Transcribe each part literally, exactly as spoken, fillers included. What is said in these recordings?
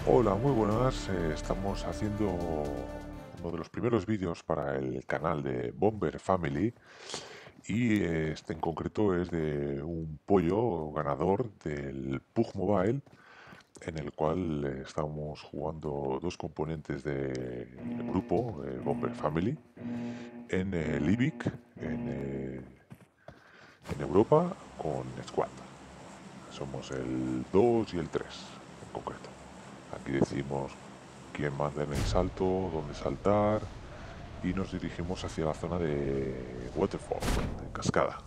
Hola, muy buenas. Eh, estamos haciendo uno de los primeros vídeos para el canal de Bomber Family y eh, este en concreto es de un pollo ganador del P U B Mobile en el cual eh, estamos jugando dos componentes del grupo eh, Bomber Family en eh, Livic, en, eh, en Europa con Squad. Somos el dos y el tres en concreto. Aquí decimos quién manda en el salto, dónde saltar y nos dirigimos hacia la zona de Waterfall, de cascada.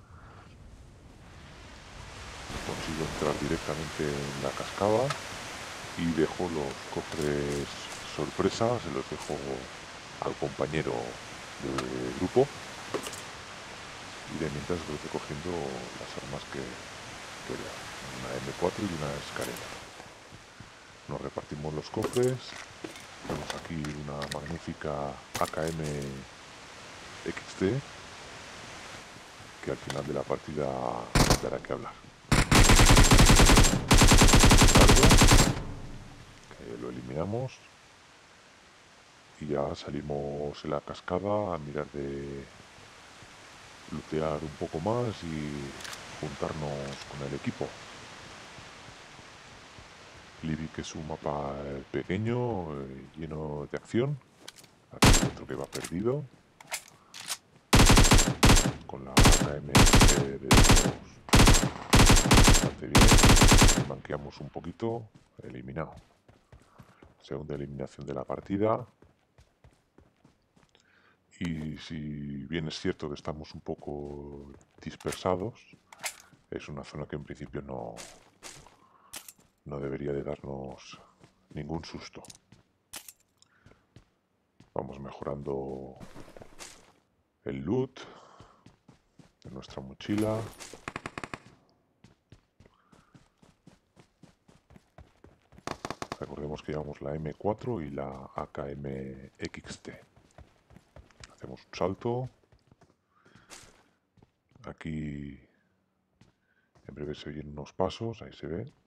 Consigo entrar directamente en la cascada y dejo los cofres sorpresa, se los dejo al compañero de grupo y de mientras voy recogiendo las armas que, que veo, una eme cuatro y una escalera. Nos repartimos los cofres. Tenemos aquí una magnífica A K M equis te que al final de la partida dará que hablar. Que lo eliminamos y ya salimos en la cascada a mirar de lootear un poco más y juntarnos con el equipo. Livic es un mapa pequeño, eh, lleno de acción. Aquí hay otro que va perdido. Con la A K M de lejos bastante bien. Manqueamos un poquito. Eliminado. Segunda eliminación de la partida. Y si bien es cierto que estamos un poco dispersados, es una zona que en principio no, no debería de darnos ningún susto. Vamos mejorando el loot de nuestra mochila. Recordemos que llevamos la eme cuatro y la A K M equis te. Hacemos un salto. Aquí en breve se oyen unos pasos, ahí se ve.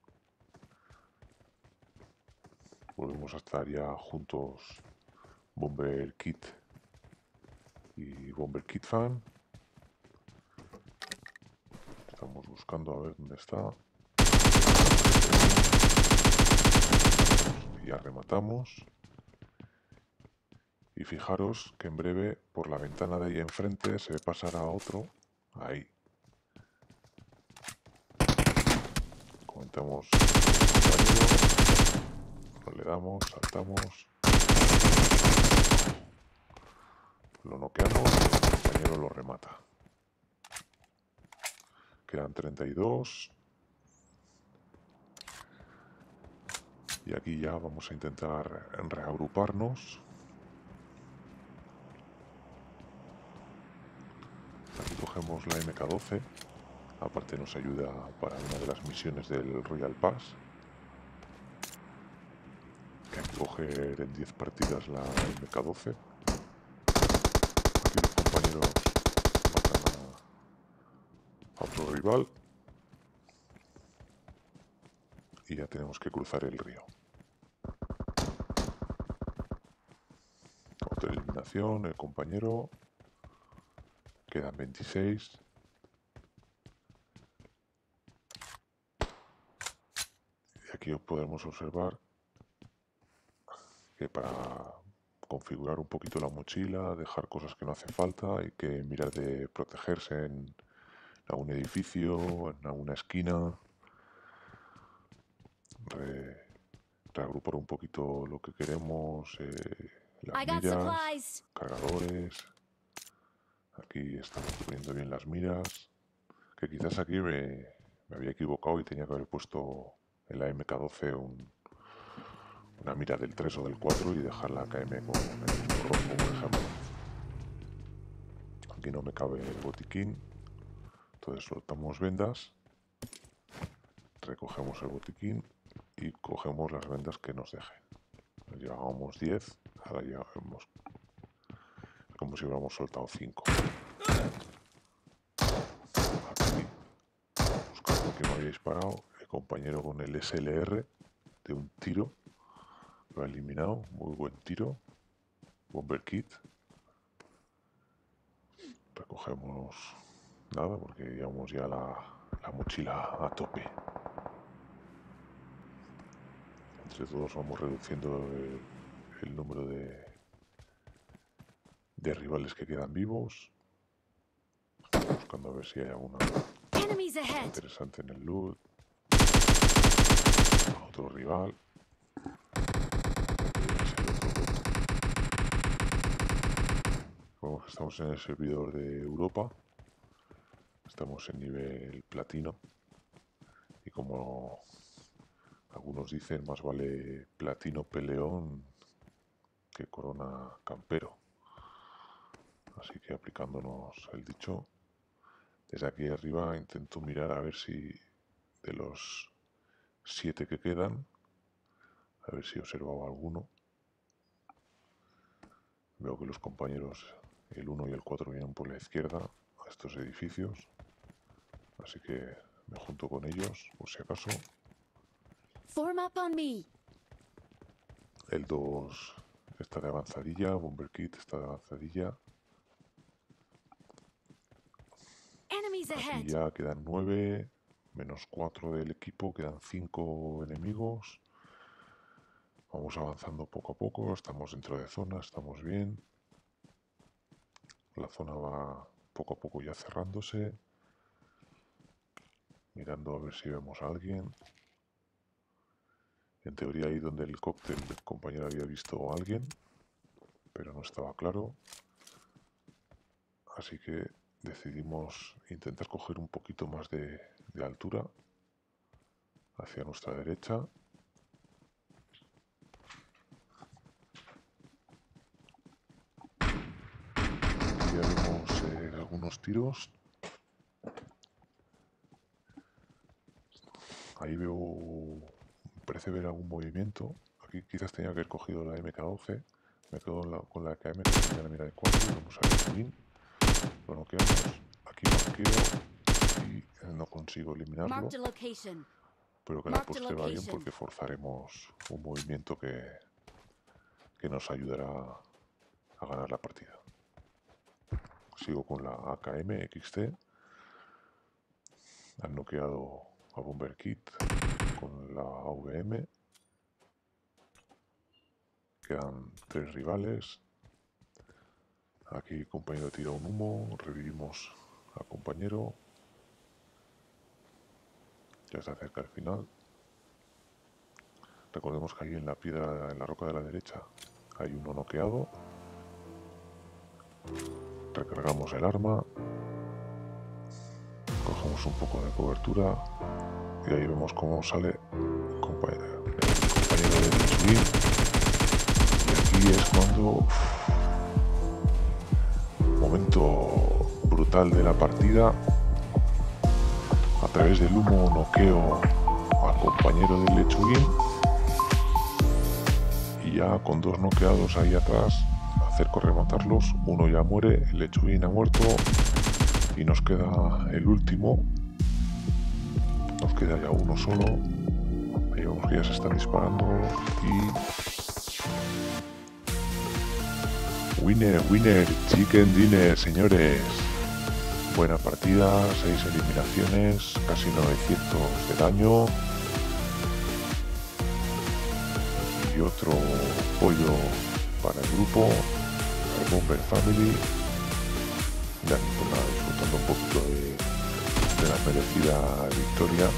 Volvemos a estar ya juntos Bomber Kit y Bomber Kit Fan. Estamos buscando a ver dónde está. Y ya rematamos. Y fijaros que en breve por la ventana de ahí enfrente se pasará otro. Ahí. Comentamos compañero. Nos le damos, saltamos. Lo noqueamos y el compañero lo remata. Quedan treinta y dos. Y aquí ya vamos a intentar reagruparnos. Aquí cogemos la eme ka doce. Aparte nos ayuda para una de las misiones del Royal Pass. Que hay que coger en diez partidas la eme ka doce. Aquí los compañeros matan a, a otro rival. Y ya tenemos que cruzar el río. Otra eliminación, el compañero. Quedan veintiséis. Y aquí podemos observar que para configurar un poquito la mochila, dejar cosas que no hace falta, hay que mirar de protegerse en algún edificio, en alguna esquina, re, reagrupar un poquito lo que queremos, eh, las miras, cargadores. Aquí estamos poniendo bien las miras, que quizás aquí me, me había equivocado y tenía que haber puesto en la eme ka doce un, una mira del tres o del cuatro y dejar la A K M con el mismo rojo, por ejemplo. Aquí no me cabe el botiquín, entonces soltamos vendas, recogemos el botiquín y cogemos las vendas que nos dejen. Llevábamos diez, ahora llevamos como si hubiéramos soltado cinco. Aquí, buscando que me había disparado, el compañero con el ese ele erre de un tiro. Lo ha eliminado, muy buen tiro. Bomber Kit. Recogemos nada porque llevamos ya la, la mochila a tope. Entre todos vamos reduciendo el, el número de, de rivales que quedan vivos. Buscando a ver si hay alguna interesante en el loot. Otro rival. Como estamos en el servidor de Europa, estamos en nivel platino. Y como algunos dicen, más vale platino peleón que corona campero. Así que aplicándonos el dicho, desde aquí arriba intento mirar a ver si de los siete que quedan, a ver si he observado alguno. Veo que los compañeros, el uno y el cuatro, vienen por la izquierda a estos edificios, así que me junto con ellos, por si acaso. Form up on me. El dos está de avanzadilla, Bomber Kit está de avanzadilla. Aquí ya quedan nueve, menos cuatro del equipo, quedan cinco enemigos. Vamos avanzando poco a poco, estamos dentro de zona, estamos bien. La zona va poco a poco ya cerrándose. Mirando a ver si vemos a alguien. En teoría ahí donde el cóctel el compañero había visto a alguien, pero no estaba claro. Así que decidimos intentar coger un poquito más de, de altura hacia nuestra derecha. Ya vemos eh, algunos tiros. Ahí veo, parece ver algún movimiento. Aquí quizás tenía que haber cogido la M K doce. Me quedo la, con la A K M, que tenía la mira de cuatro. Vamos a ver el win. Lo noqueamos. Aquí noqueo y no consigo eliminarlo. Pero que la postre va bien porque forzaremos un movimiento que, que nos ayudará a ganar la partida. Sigo con la A K M X T. Han noqueado a Bomber Kit con la A V M. Quedan tres rivales. Aquí compañero tira un humo. Revivimos al compañero. Ya se acerca el final. Recordemos que ahí en la piedra, en la roca de la derecha, hay uno noqueado. Recargamos el arma. Cogemos un poco de cobertura. Y ahí vemos cómo sale el compañero, el compañero de Mitsubishi. Y aquí es cuando... Momento brutal de la partida. A través del humo noqueo al compañero del Lechugin. Y ya con dos noqueados ahí atrás, acerco a rematarlos. Uno ya muere, el Lechugin ha muerto. Y nos queda el último. Nos queda ya uno solo. Ahí vemos que ya se están disparando. Y... Winner, winner, chicken dinner, señores. Buena partida, seis eliminaciones, casi novecientos de daño. Y otro pollo para el grupo, el Bomber Family. Ya, pues nada, disfrutando un poquito de, de la merecida victoria.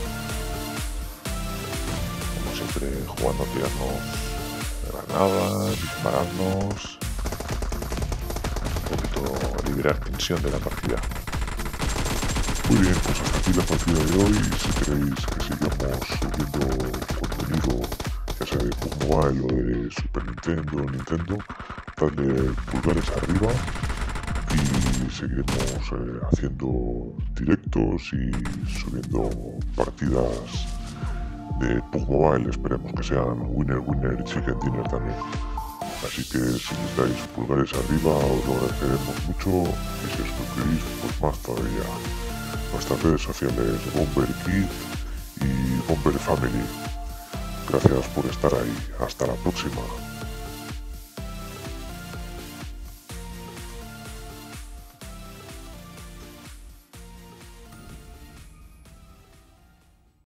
Como siempre, jugando a tirarnos granadas, dispararnos. Un poquito liberar tensión de la partida. Muy bien, pues hasta aquí la partida de hoy. Si queréis que sigamos subiendo contenido, ya sea de Pug Mobile o de Super Nintendo o Nintendo, dadle pulgares arriba y seguiremos eh, haciendo directos y subiendo partidas de Pug Mobile. Esperemos que sean winner, winner, chicken dinner también. Así que si les dais pulgares arriba os lo agradeceremos mucho y si os suscribís pues más todavía. Nuestras redes sociales Bomber Kit y Bomber Family. Gracias por estar ahí. Hasta la próxima.